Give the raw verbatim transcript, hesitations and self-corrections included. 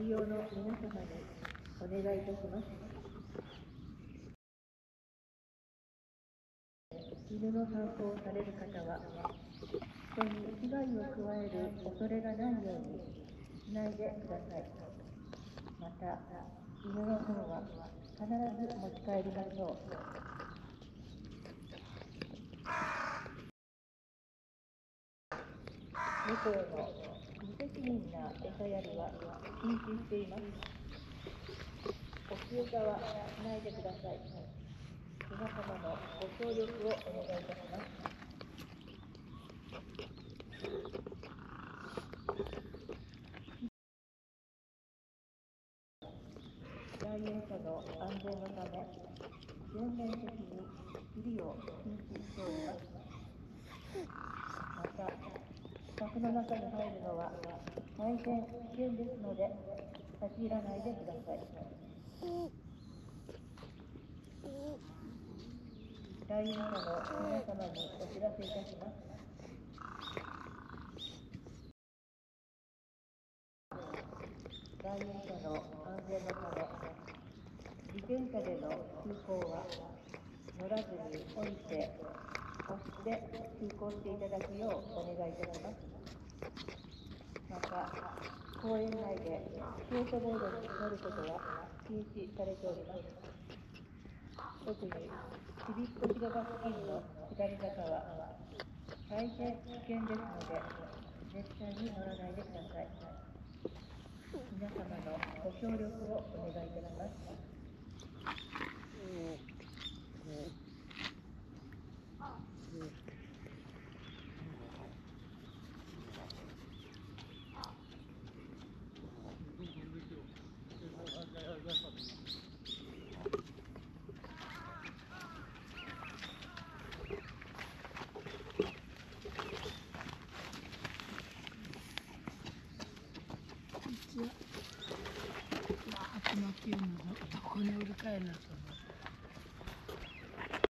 利用の皆様にお願いいたします。犬の散歩をされる方は、人に危害を加える恐れがないようにしないでください。また、犬の糞は必ず持ち帰りましょう。猫への無責任な餌やりは禁止しています。お気餌はしないでください。皆様のご協力をお願いいたします。来園者の安全のため、全面的に釣りを禁止しております。また、柵の中に入るのは大変危険ですので、立ち入らないでください。来園者の皆様にお知らせいたします。来園者の安全のため、自転車での通行は乗らずに降りて、押して通行していただくようお願いいたします。また、公園内でスケートボードに乗ることは禁止されております。特にちびっこ広場付近の下り坂は大変危険ですので、絶対に乗らないでください。皆様のご協力をお願いいたします。 集まっているのどこに売り買えなそう。